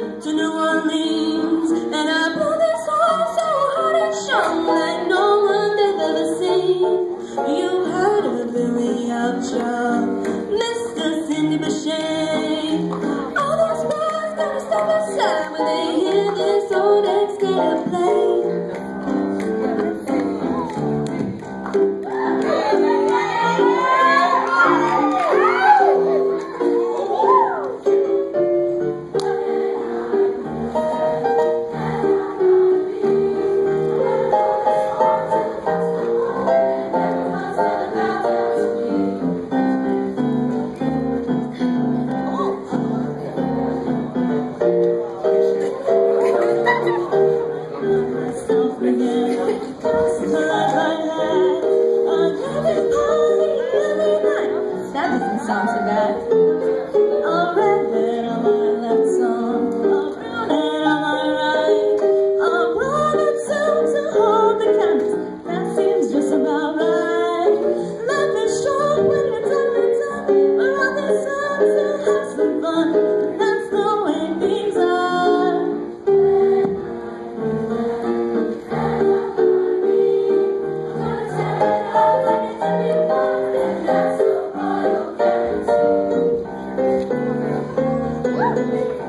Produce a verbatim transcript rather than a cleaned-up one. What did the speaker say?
to New Orleans, and I blew this horn so hard it shone like no one they've ever seen. You've heard of Billy Upchop, Mister Cindy Bechet. All these boys gonna step aside when they hear this old ex-skater play. That doesn't sound so bad. A red bed on my left song, a brown head on my right, a brother two to hold the canvas. That seems just about right. Love is short when you're done with done, but all this time still have some fun. That's the way things are. Thank you.